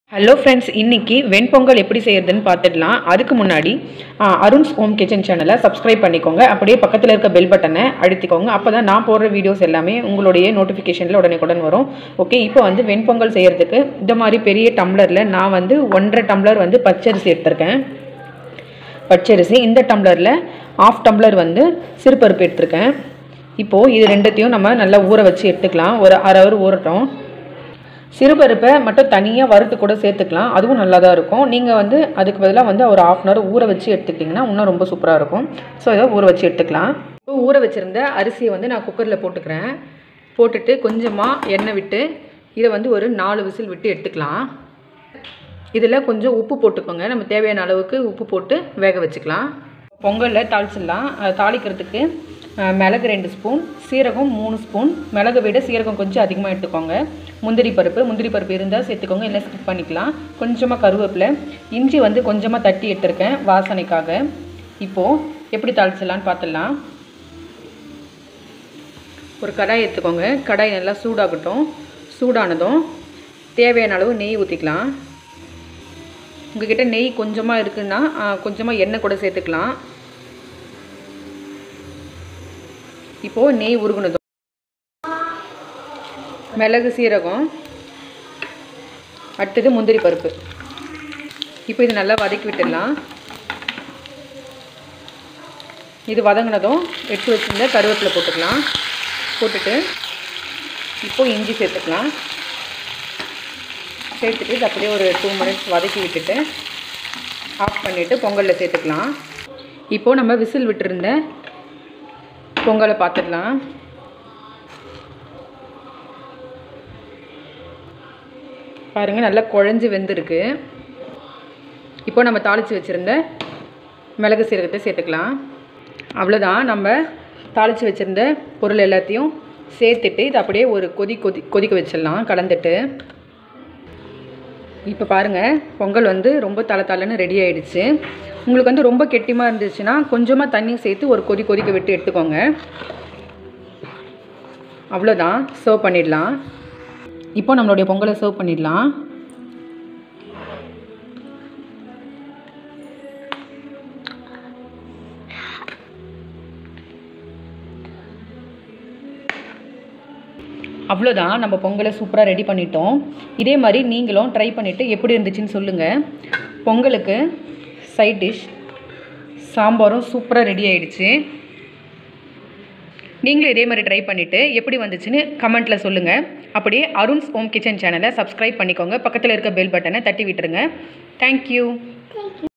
Hello friends, இன்றைக்கி வெண்பொங்கல் எப்படி செய்யறதுன்னு பார்த்துடலாம். அதுக்கு முன்னாடி அருண்ஸ் ஹோம் கிச்சன் சேனலை சப்ஸ்கிரைப் பண்ணிக்கோங்க. அப்படியே பக்கத்தில் இருக்க பெல் பட்டனை அழுத்திக்கோங்க. அப்போ தான் நான் போடுற வீடியோஸ் எல்லாமே உங்களுடைய நோட்டிஃபிகேஷனில் உடனே வரும். ஓகே, இப்போ வெண்பொங்கல் செய்கிறதுக்கு இந்த மாதிரி பெரிய டம்ளரில் நான் 1.5 டம்ளர் பச்சரிசி எடுத்திருக்கேன். பச்சரிசி இந்த டம்ளரில் 1/2 டம்ளர் சிறுபருப்பு எடுத்திருக்கேன். இப்போது இது ரெண்டுத்தையும் நம்ம நல்லா ஊற வச்சு எடுத்துக்கலாம். ஒரு அரை ஹவர் ஊறட்டும். சிறுபருப்பை மட்டும் தனியாக வறுத்து கூட சேர்த்துக்கலாம், அதுவும் நல்லா தான் இருக்கும். நீங்கள் அதுக்கு பதிலாக ஒரு 1/2 hour ஊற வச்சு எடுத்துக்கிட்டிங்கன்னா இன்னும் ரொம்ப சூப்பராக இருக்கும். ஸோ இதை ஊற வச்சு எடுத்துக்கலாம். இப்போ ஊற வச்சுருந்த அரிசியை நான் குக்கரில் போட்டுக்கிறேன். போட்டுட்டு கொஞ்சமாக எண்ணெய் விட்டு இதை ஒரு 4 விசில் விட்டு எடுத்துக்கலாம். இதில் கொஞ்சம் உப்பு போட்டுக்கோங்க. நம்ம தேவையான அளவுக்கு உப்பு போட்டு வேக வச்சுக்கலாம். பொங்கலில் தாளிச்சிடலாம். தாளிக்கிறதுக்கு மிளகு 2 ஸ்பூன், சீரகம் 3 ஸ்பூன். மிளகு விட சீரகம் கொஞ்சம் அதிகமாக எடுத்துக்கோங்க. முந்திரி பருப்பு இருந்தால் சேர்த்துக்கோங்க, இல்லை ஸ்கிப் பண்ணிக்கலாம். கொஞ்சமாக கருவேப்பிலை, இஞ்சி கொஞ்சமாக தட்டி எடுத்துருக்கேன் வாசனைக்காக. இப்போது எப்படி தாளிச்சிடலான்னு பார்த்துடலாம். ஒரு கடாய் எடுத்துக்கோங்க. கடாய் நல்லா சூடாகட்டும். சூடானதும் தேவையான அளவு நெய் ஊற்றிக்கலாம். உங்கள்கிட்ட நெய் கொஞ்சமாக இருக்குன்னா கொஞ்சமாக எண்ணெய் கூட சேர்த்துக்கலாம். இப்போது நெய் உருகுனதும் மிளகு சீரகம், அடுத்தது முந்திரி பருப்பு. இப்போ இது நல்லா வதக்கி விட்டுடலாம். இது வதங்கினதும் எடுத்து வச்சுருந்த கருவேப்பிலை போட்டுக்கலாம். போட்டுட்டு இப்போது இஞ்சி சேர்த்துக்கலாம். சேர்த்துட்டு இது அப்படியே ஒரு 2 minutes வதக்கி விட்டுட்டு ஆஃப் பண்ணிவிட்டு பொங்கலில் சேர்த்துக்கலாம். இப்போது நம்ம விசில் விட்டுருந்த பொங்கலை பார்த்துடலாம். பாருங்கள், நல்லா குழஞ்சி வெந்திருக்கு. இப்போ நம்ம தாளித்து வச்சுருந்த மிளகு சீரகத்தை சேர்த்துக்கலாம். அவ்வளோதான், நம்ம தாளித்து வச்சுருந்த பொருள் எல்லாத்தையும் சேர்த்துட்டு இது அப்படியே ஒரு கொதிக்க வச்சிடலாம் கலந்துட்டு. இப்போ பாருங்கள், பொங்கல் ரொம்ப தளன்னு ரெடி ஆகிடுச்சு. உங்களுக்கு ரொம்ப கெட்டிமாக இருந்துச்சுன்னா கொஞ்சமாக தண்ணி சேர்த்து ஒரு கொதிக்க விட்டு எடுத்துக்கோங்க. அவ்வளோதான், சர்வ் பண்ணிடலாம். இப்போ நம்மளுடைய பொங்கலை சர்வ் பண்ணிடலாம். அவ்வளோதான், நம்ம பொங்கலை சூப்பராக ரெடி பண்ணிட்டோம். இதே மாதிரி நீங்களும் ட்ரை பண்ணிவிட்டு எப்படி இருந்துச்சுன்னு சொல்லுங்கள். பொங்கலுக்கு சைட் டிஷ் சாம்பாரும் சூப்பராக ரெடி ஆகிடுச்சு. நீங்களும் இதே மாதிரி ட்ரை பண்ணிவிட்டு எப்படி வந்துச்சுன்னு கமெண்ட்டில் சொல்லுங்கள். அப்படியே அருண்ஸ் ஹோம் கிச்சன் சேனலை சப்ஸ்கிரைப் பண்ணிக்கோங்க. பக்கத்தில் இருக்க பெல் பட்டனை தட்டி விட்டுருங்க. தேங்க்யூ.